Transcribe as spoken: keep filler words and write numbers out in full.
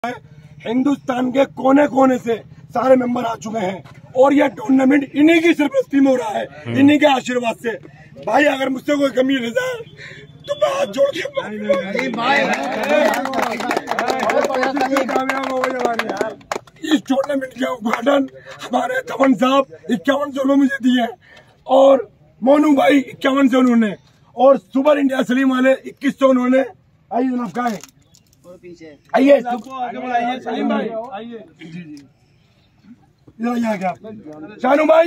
हिंदुस्तान के कोने कोने से सारे मेंबर आ चुके हैं और यह टूर्नामेंट इन्हीं की सरपरस्ती में हो रहा है, इन्हीं के आशीर्वाद से। भाई अगर मुझसे कोई कमी रह जाए तो मैं हाथ जोड़ के कामयाब हो गई। इस टूर्नामेंट का उद्घाटन हमारे तमन साहब इक्यावन सौ मुझे दिए और मोनू भाई इक्यावन सौ उन्होंने और सुपर इंडिया सलीम वाले इक्कीस सौ उन्होंने। आइए जनाब, कहा है आइए सलीम भाई, आइए जी जी इधर आइए क्या शानू भाई।